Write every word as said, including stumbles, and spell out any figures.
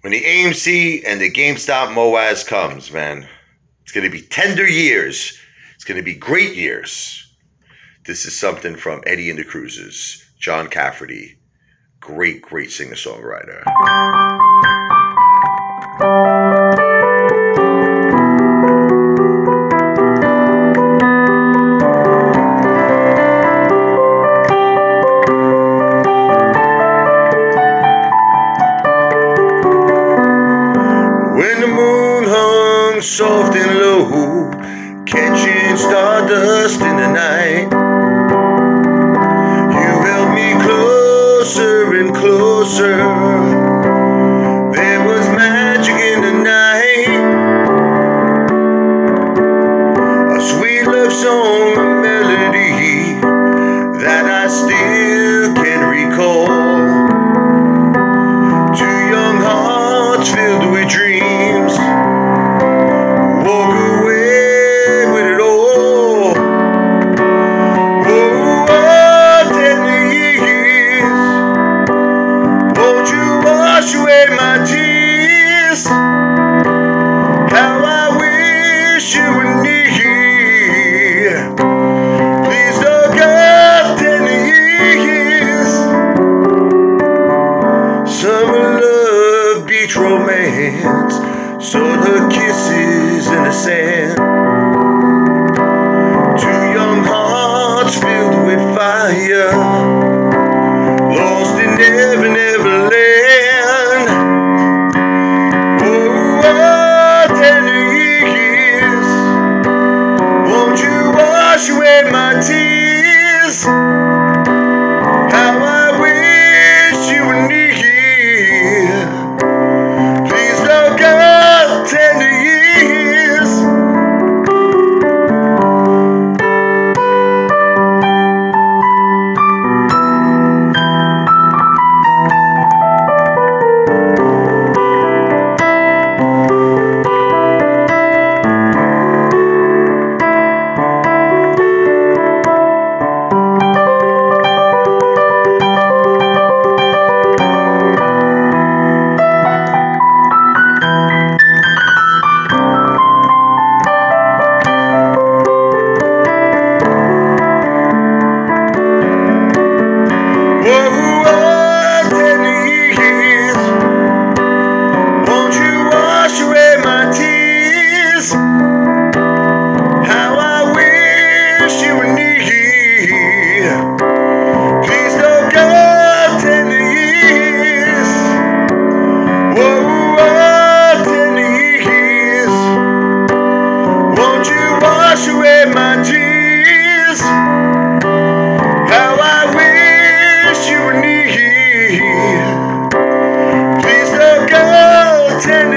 when the A M C and the GameStop MOASS comes, man, it's going to be tender years. It's going to be great years. This is something from Eddie and the Cruisers, John Cafferty. Great, great singer-songwriter. Soft and low, catching stardust in the night. You held me closer and closer. There was magic in the night. A sweet love song, a melody that I still can recall. Two young hearts filled with dreams. Romance, sold her kisses in the sand. Two young hearts filled with fire, lost in never, never land. Oh, oh, tender years, won't you wash away my tears? How I wish you were near. Tender years. Wash away my tears. How I wish you were near. Please don't go. Tender